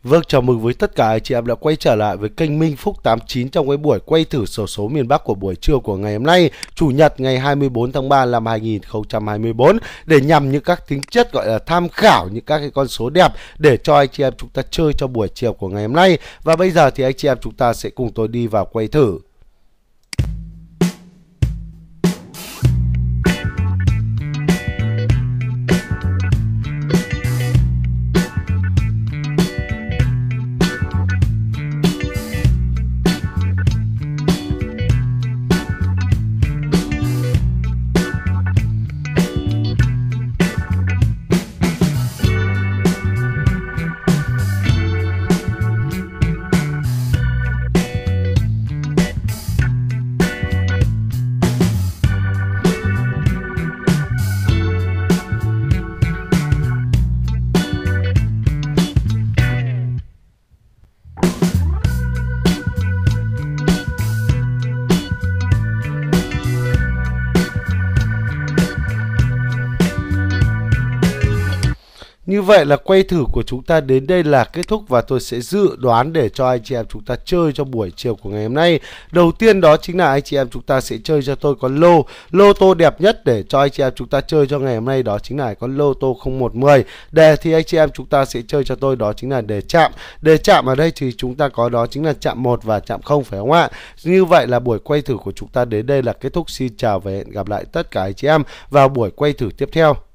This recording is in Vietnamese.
Vâng, chào mừng với tất cả anh chị em đã quay trở lại với kênh Minh Phúc 89 trong cái buổi quay thử xổ số miền Bắc của buổi trưa của ngày hôm nay, Chủ nhật ngày 24 tháng 3 năm 2024, để nhằm những các tính chất gọi là tham khảo những các cái con số đẹp để cho anh chị em chúng ta chơi cho buổi chiều của ngày hôm nay. Và bây giờ thì anh chị em chúng ta sẽ cùng tôi đi vào quay thử. Như vậy là quay thử của chúng ta đến đây là kết thúc, và tôi sẽ dự đoán để cho anh chị em chúng ta chơi cho buổi chiều của ngày hôm nay. Đầu tiên đó chính là anh chị em chúng ta sẽ chơi cho tôi con lô tô đẹp nhất để cho anh chị em chúng ta chơi cho ngày hôm nay, đó chính là con lô tô 0110. Đề thì anh chị em chúng ta sẽ chơi cho tôi đó chính là đề chạm. Đề chạm ở đây thì chúng ta có đó chính là chạm 1 và chạm 0, phải không ạ? Như vậy là buổi quay thử của chúng ta đến đây là kết thúc. Xin chào và hẹn gặp lại tất cả anh chị em vào buổi quay thử tiếp theo.